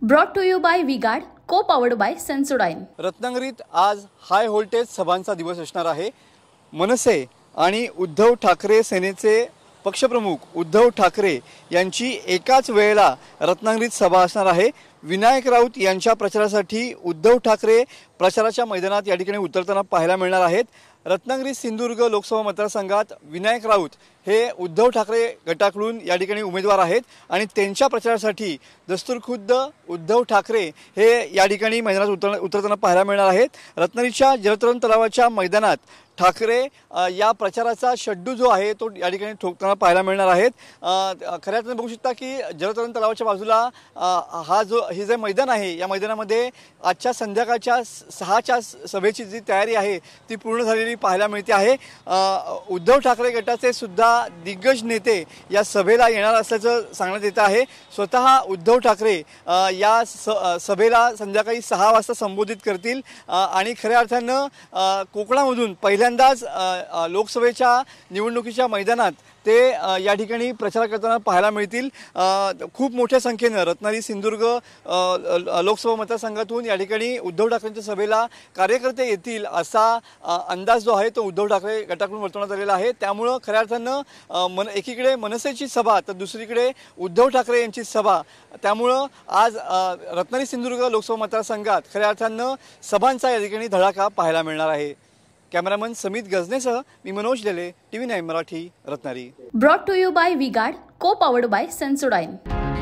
Brought to you by V-Guard, co-powered by Sensodyne. रत्नागिरीत आज high voltage सभांचा दिवस असणार आहे। मनसे आणि उद्धव ठाकरे सेनेचे पक्षप्रमुख उद्धव ठाकरे यांची एकाच वेळेला रत्नागिरीत सभा असणार आहे। विनायक राऊत यांच्या प्रचारासाठी उद्धव ठाकरे प्रचाराच्या मैदानात या ठिकाणी उतरताना पाहायला मिळणार आहेत। रत्नागिरी सिंधुदुर्ग लोकसभा मतदारसंघात विनायक राऊत हे उद्धव ठाकरे गटाकडून या ठिकाणी उमेदवार आहेत आणि त्यांच्या प्रचारासाठी दस्तूरखुद्द उद्धव ठाकरे हे या ठिकाणी मैदानात उतरताना पाहायला मिळणार आहेत। रत्नागिरीच्या जलतरण तलावाच्या मैदानात ठाकरे या प्रचाराचा शड्डू जो आहे तो या ठिकाणी ठोकताना पाहायला मिळणार आहेत। खऱ्या अर्थाने बघू शकता की जलतरण तलावाच्या बाजूला हे जे मैदान आहे या मैदानामध्ये आजच्या संध्याकाळच्या 6च्या सभेची जी तयारी आहे ती पूर्ण झालेली पाहायला मिळते आहे। उद्धव ठाकरे गटाचे सुद्धा दिग्गज नेते या सभेला येणार असल्याचं सांगण्यात येत आहे। स्वतः उद्धव ठाकरे या सभेला संध्याकाळी 6 वाजता संबोधित करतील आणि खऱ्या अर्थानं कोकणामधून पहिल्यांदाच लोकसभेच्या निवडणुकीच्या मैदानात ते या ठिकाणी प्रचार करताना पाहायला मिळतील। खूप मोठ्या संख्येने रत्नागिरी सिंधुदुर्ग लोकसभा मतदारसंघातून या ठिकाणी उद्धव ठाकरेंच्या सभेला कार्यकर्ते येतील असा अंदाज जो आहे तो उद्धव ठाकरे गटाकडून वर्तवण्यात आलेला आहे। त्यामुळे खऱ्या अर्थानं एकीकडे मनसेची सभा तर दुसरीकडे उद्धव ठाकरे यांची सभा, त्यामुळे आज रत्नागिरी सिंधुदुर्ग लोकसभा मतदारसंघात खऱ्या अर्थानं सभांचा या ठिकाणी धडाका पाहायला मिळणार आहे। कॅमेरामन समित गजनेसह मी Manoj Lele, TV9 Marathi, Ratnagiri. Brought to you by V-Guard, co-powered by Sensodyne.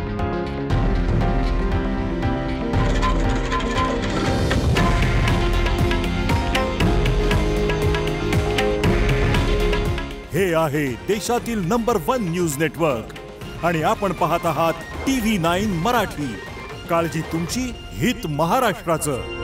हे आहे देशातील नंबर 1 न्यूज नेटवर्क आणि आपण पाहत आहात TV9 मराठी। काळजी तुमची, हित महाराष्ट्राचं।